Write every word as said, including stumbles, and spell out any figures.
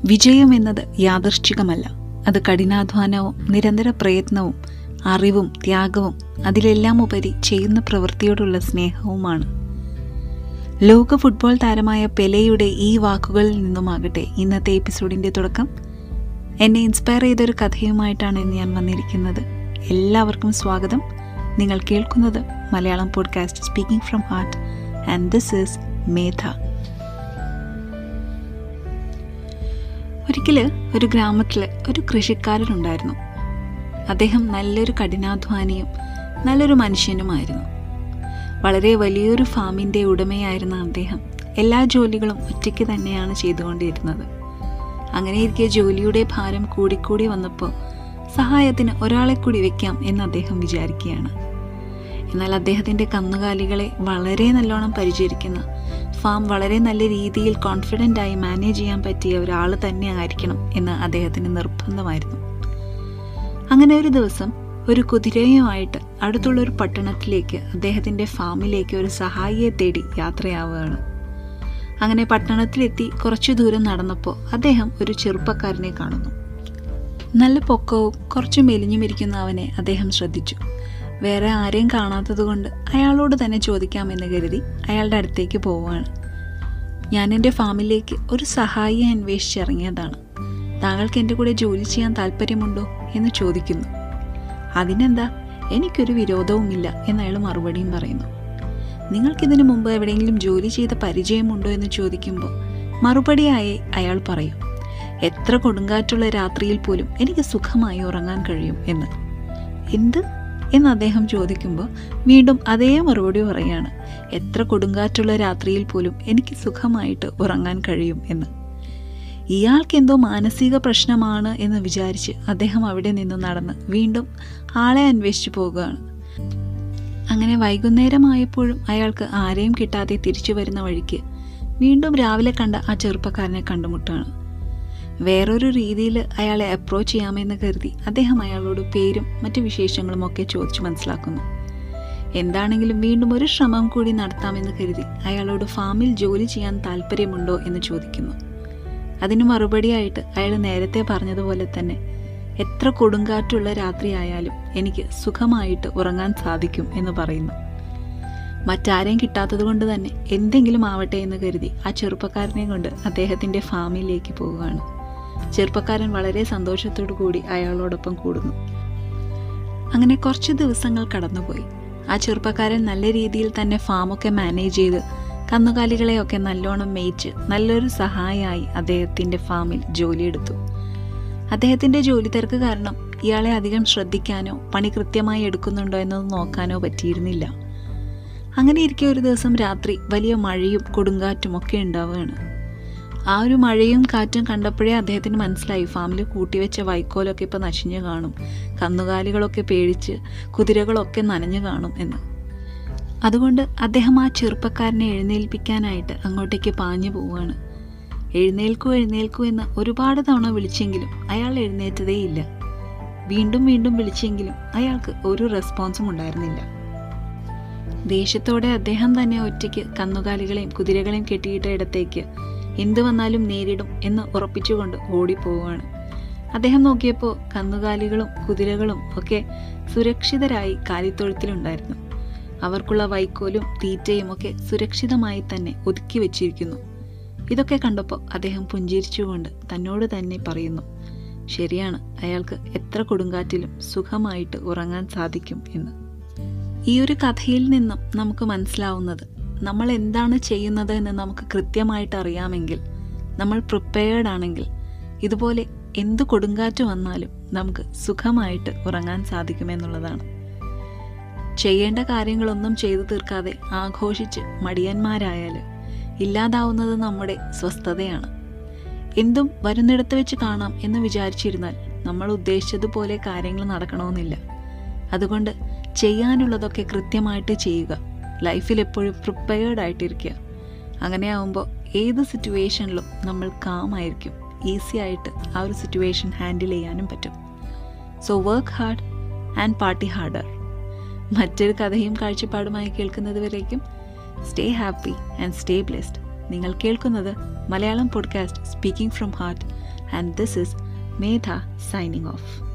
വിജയം എന്നത് യാദൃശ്ചികമല്ല. അത് കഠിനാധ്വാനവും നിരന്തര പ്രയത്നവും അറിവും ത്യാഗവും അതിലെല്ലാം ഉപരി ചെയ്യുന്ന പ്രവൃത്തിയോടുള്ള സ്നേഹവുമാണ്. ലോക ഫുട്ബോൾ താരമായ പെലെയുടെ ഈ വാക്കുകളിൽ നിന്നുമാകട്ടെ ഇന്നത്തെ എപ്പിസോഡിൻ്റെ തുടക്കം. എന്നെ ഇൻസ്പയർ ചെയ്തൊരു കഥയുമായിട്ടാണ് ഇന്ന് ഞാൻ വന്നിരിക്കുന്നത്. എല്ലാവർക്കും സ്വാഗതം. നിങ്ങൾ കേൾക്കുന്നത് Malayalam podcast speaking from heart and this is Medha. ഒരിക്കൽ ഒരു ഗ്രാമത്തിൽ ഒരു കൃഷിക്കാരനുണ്ടായിരുന്നു. അദ്ദേഹം നല്ലൊരു കഠിനാധ്വാനിയും നല്ലൊരു മനുഷ്യനുമായിരുന്നു. വളരെ വലിയൊരു ഫാമിൻ്റെ ഉടമയായിരുന്ന അദ്ദേഹം എല്ലാ ജോലികളും ഒറ്റയ്ക്ക് തന്നെയാണ് ചെയ്തുകൊണ്ടിരുന്നത്. അങ്ങനെയിരിക്കെ ജോലിയുടെ ഭാരം കൂടിക്കൂടി വന്നപ്പോൾ സഹായത്തിന് ഒരാളെ കൂടി വെക്കാം എന്ന് അദ്ദേഹം വിചാരിക്കുകയാണ്. എന്നാൽ അദ്ദേഹത്തിൻ്റെ കന്നുകാലികളെ വളരെ നല്ലോണം പരിചരിക്കുന്ന, ഫാം വളരെ നല്ല രീതിയിൽ കോൺഫിഡൻ്റായി മാനേജ് ചെയ്യാൻ പറ്റിയ ഒരാൾ തന്നെ ആയിരിക്കണം എന്ന് അദ്ദേഹത്തിന് നിർബന്ധമായിരുന്നു. അങ്ങനെ ഒരു ദിവസം ഒരു കുതിരയുമായിട്ട് അടുത്തുള്ളൊരു പട്ടണത്തിലേക്ക് അദ്ദേഹത്തിൻ്റെ ഫാമിലേക്ക് ഒരു സഹായിയെ തേടി യാത്രയാവുകയാണ്. അങ്ങനെ പട്ടണത്തിലെത്തി കുറച്ചു ദൂരം നടന്നപ്പോൾ അദ്ദേഹം ഒരു ചെറുപ്പക്കാരനെ കാണുന്നു. നല്ല പൊക്കവും കുറച്ച് മെലിഞ്ഞുമിരിക്കുന്ന അവനെ അദ്ദേഹം ശ്രദ്ധിച്ചു. വേറെ ആരെയും കാണാത്തത് കൊണ്ട് അയാളോട് തന്നെ ചോദിക്കാമെന്ന് കരുതി അയാളുടെ അടുത്തേക്ക് പോവുകയാണ്. ഞാൻ എൻ്റെ ഫാമിലേക്ക് ഒരു സഹായിയെ അന്വേഷിച്ചിറങ്ങിയതാണ്. താങ്കൾക്ക് എൻ്റെ കൂടെ ജോലി ചെയ്യാൻ താല്പര്യമുണ്ടോ എന്ന് ചോദിക്കുന്നു. അതിനെന്താ, എനിക്കൊരു വിരോധവുമില്ല എന്നയാൾ മറുപടിയും പറയുന്നു. നിങ്ങൾക്കിതിനു മുമ്പ് എവിടെയെങ്കിലും ജോലി ചെയ്ത പരിചയമുണ്ടോ എന്ന് ചോദിക്കുമ്പോൾ മറുപടിയായി അയാൾ പറയും, എത്ര കൊടുങ്കാറ്റുള്ള രാത്രിയിൽ പോലും എനിക്ക് സുഖമായി ഉറങ്ങാൻ കഴിയും എന്ന്. എന്ത് എന്ന് അദ്ദേഹം ചോദിക്കുമ്പോൾ വീണ്ടും അതേ മറുപടി പറയുകയാണ്, എത്ര കൊടുങ്കാറ്റുള്ള രാത്രിയിൽ പോലും എനിക്ക് സുഖമായിട്ട് ഉറങ്ങാൻ കഴിയും എന്ന്. ഇയാൾക്ക് എന്തോ മാനസിക പ്രശ്നമാണ് എന്ന് വിചാരിച്ച് അദ്ദേഹം അവിടെ നിന്ന് നടന്ന് വീണ്ടും ആളെ അന്വേഷിച്ചു പോകുകയാണ്. അങ്ങനെ വൈകുന്നേരമായപ്പോഴും അയാൾക്ക് ആരെയും കിട്ടാതെ തിരിച്ചു വരുന്ന വഴിക്ക് വീണ്ടും രാവിലെ കണ്ട ആ ചെറുപ്പക്കാരനെ കണ്ടുമുട്ടാണ്. വേറൊരു രീതിയിൽ അയാളെ അപ്രോച്ച് ചെയ്യാമെന്ന് കരുതി അദ്ദേഹം അയാളോട് പേരും മറ്റു വിശേഷങ്ങളും ഒക്കെ ചോദിച്ചു മനസ്സിലാക്കുന്നു. എന്താണെങ്കിലും വീണ്ടും ഒരു ശ്രമം കൂടി നടത്താമെന്ന് കരുതി അയാളോട് ഫാമിൽ ജോലി ചെയ്യാൻ താല്പര്യമുണ്ടോ എന്ന് ചോദിക്കുന്നു. അതിന് മറുപടിയായിട്ട് അയാൾ നേരത്തെ പറഞ്ഞതുപോലെ തന്നെ എത്ര കൊടുങ്കാറ്റുള്ള രാത്രിയായാലും എനിക്ക് സുഖമായിട്ട് ഉറങ്ങാൻ സാധിക്കും എന്ന് പറയുന്നു. മറ്റാരെയും കിട്ടാത്തത് കൊണ്ട് തന്നെ എന്തെങ്കിലും ആവട്ടെ എന്ന് കരുതി ആ ചെറുപ്പക്കാരനെ കൊണ്ട് അദ്ദേഹത്തിൻ്റെ ഫാമിലേക്ക് പോവുകയാണ്. ചെറുപ്പക്കാരൻ വളരെ സന്തോഷത്തോടു കൂടി അയാളോടൊപ്പം കൂടുന്നു. അങ്ങനെ കുറച്ച് ദിവസങ്ങൾ കടന്നുപോയി. ആ ചെറുപ്പക്കാരൻ നല്ല രീതിയിൽ തന്നെ ഫാമൊക്കെ മാനേജ് ചെയ്ത് കന്നുകാലികളെയൊക്കെ നല്ലോണം മേയിച്ച് നല്ലൊരു സഹായിയായി അദ്ദേഹത്തിൻ്റെ ഫാമിൽ ജോലിയെടുത്തു. അദ്ദേഹത്തിൻ്റെ ജോലി തിരക്ക് കാരണം ഇയാളെ അധികം ശ്രദ്ധിക്കാനോ പണി കൃത്യമായി എടുക്കുന്നുണ്ടോ എന്നത് നോക്കാനോ പറ്റിയിരുന്നില്ല. അങ്ങനെ ഇരിക്കെ ഒരു ദിവസം രാത്രി വലിയ മഴയും കൊടുങ്കാറ്റും ഒക്കെ ഉണ്ടാവുകയാണ്. ആ ഒരു മഴയും കാറ്റും കണ്ടപ്പോഴേ അദ്ദേഹത്തിന് മനസ്സിലായി ഫാമിൽ കൂട്ടിവെച്ച വൈക്കോലൊക്കെ ഇപ്പോൾ നശിഞ്ഞു കാണും, കന്നുകാലികളൊക്കെ പേടിച്ച് കുതിരകളൊക്കെ നനഞ്ഞു കാണും എന്ന്. അതുകൊണ്ട് അദ്ദേഹം ആ ചെറുപ്പക്കാരനെ എഴുന്നേൽപ്പിക്കാനായിട്ട് അങ്ങോട്ടേക്ക് പാഞ്ഞു പോവുകയാണ്. എഴുന്നേൽക്കൂ എഴുന്നേൽക്കൂ എന്ന് ഒരുപാട് തവണ വിളിച്ചെങ്കിലും അയാൾ എഴുന്നേറ്റതേയില്ല. വീണ്ടും വീണ്ടും വിളിച്ചെങ്കിലും അയാൾക്ക് ഒരു റെസ്പോൺസും ഉണ്ടായിരുന്നില്ല. ദേഷ്യത്തോടെ അദ്ദേഹം തന്നെ ഒറ്റയ്ക്ക് കന്നുകാലികളെയും കുതിരകളെയും കെട്ടിയിട്ട ഇടത്തേക്ക് എന്തു വന്നാലും നേരിടും എന്ന് ഉറപ്പിച്ചുകൊണ്ട് ഓടിപ്പോവുകയാണ്. അദ്ദേഹം നോക്കിയപ്പോൾ കന്നുകാലികളും കുതിരകളും ഒക്കെ സുരക്ഷിതരായി കാലിത്തൊഴുത്തിലുണ്ടായിരുന്നു. അവർക്കുള്ള വൈക്കോലും തീറ്റയും ഒക്കെ സുരക്ഷിതമായി തന്നെ ഒതുക്കി വെച്ചിരിക്കുന്നു. ഇതൊക്കെ കണ്ടപ്പോൾ അദ്ദേഹം പുഞ്ചിരിച്ചുകൊണ്ട് തന്നോട് തന്നെ പറയുന്നു, ശരിയാണ്, അയാൾക്ക് എത്ര കൊടുങ്കാറ്റിലും സുഖമായിട്ട് ഉറങ്ങാൻ സാധിക്കും എന്ന്. ഈ ഒരു കഥയിൽ നിന്നും നമുക്ക് മനസ്സിലാവുന്നത്, നമ്മൾ എന്താണ് ചെയ്യുന്നത് എന്ന് നമുക്ക് കൃത്യമായിട്ട് അറിയാമെങ്കിൽ, നമ്മൾ പ്രിപ്പയർഡ് ആണെങ്കിൽ, ഇതുപോലെ എന്ത് കൊടുങ്കാറ്റ് വന്നാലും നമുക്ക് സുഖമായിട്ട് ഉറങ്ങാൻ സാധിക്കുമെന്നുള്ളതാണ്. ചെയ്യേണ്ട കാര്യങ്ങളൊന്നും ചെയ്തു തീർക്കാതെ ആഘോഷിച്ച് മടിയന്മാരായാൽ ഇല്ലാതാവുന്നത് നമ്മുടെ സ്വസ്ഥതയാണ്. എന്തും വരുന്നിടത്ത് വെച്ച് കാണാം എന്ന് വിചാരിച്ചിരുന്നാൽ നമ്മൾ ഉദ്ദേശിച്ചതുപോലെ കാര്യങ്ങൾ നടക്കണമെന്നില്ല. അതുകൊണ്ട് ചെയ്യാനുള്ളതൊക്കെ കൃത്യമായിട്ട് ചെയ്യുക. ലൈഫിൽ എപ്പോഴും പ്രിപ്പയർഡ് ആയിട്ടിരിക്കുക. അങ്ങനെയാവുമ്പോൾ ഏത് സിറ്റുവേഷനിലും നമ്മൾ കാമായിരിക്കും. ഈസി ആയിട്ട് ആ ഒരു സിറ്റുവേഷൻ ഹാൻഡിൽ ചെയ്യാനും പറ്റും. So work hard and party harder. മറ്റൊരു കഥയും കാഴ്ചപ്പാടുമായി കേൾക്കുന്നത് വരേക്കും stay happy and stay blessed. നിങ്ങൾ കേൾക്കുന്നത് Malayalam podcast speaking from heart And this is Medha signing off.